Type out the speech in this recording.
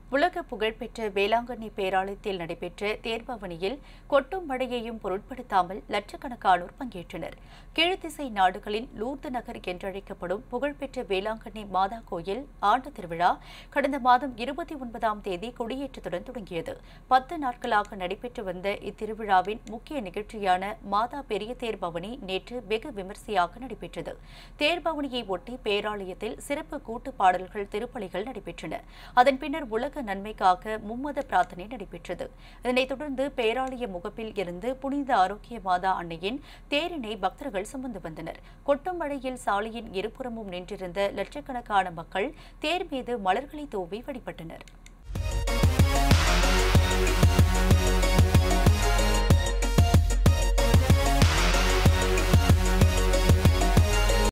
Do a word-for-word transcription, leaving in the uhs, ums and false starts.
உலக புகழ்பெற்ற வேளாங்கண்ணி பேராலயத்தில் நடைபெற்ற தேர்பவனியில் கொட்டும் மழையையும் பொருட்படுத்தாமல் லட்சக்கணக்கானோர் பங்கேற்றனர். கீழ்த்திசை நாடுகளின் லூர்து நகர் என்றழைக்கப்படும் புகழ்பெற்ற வேளாங்கண்ணி மாதா கோயில் ஆண்டு திருவிழா கடந்த மாதம் இருபத்தி ஒன்பதாம் தேதி கொடியேற்றத்துடன் தொடங்கியது. பத்து நாட்களாக நடைபெற்று வந்த இத்திருவிழாவின் முக்கிய நிகழ்ச்சியான மாதா பெரிய தேர்பவனி நேற்று வெகு விமரிசையாக நடைபெற்றது. தேர்பவனியை ஒட்டி பேராலயத்தில் சிறப்பு கூட்டு பாடல்கள் திருப்பலிகள் நடைபெற்றன. அதன் பின்னர் உலக நன்மைக்காக மும்மத பிரார்த்தனை நடைபெற்றது. இதனைத் தொடர்ந்து பேராலய முகப்பில் இருந்து புனித ஆரோக்கிய மாதா அன்னையின் தேரினை பக்தர்கள் சுமந்து வந்தனர். கொட்டும் மழையில் சாலையின் இருபுறமும் நின்றிருந்த லட்சக்கணக்கான மக்கள் தேர் மீது மலர்களை தூவி வழிபட்டனர்.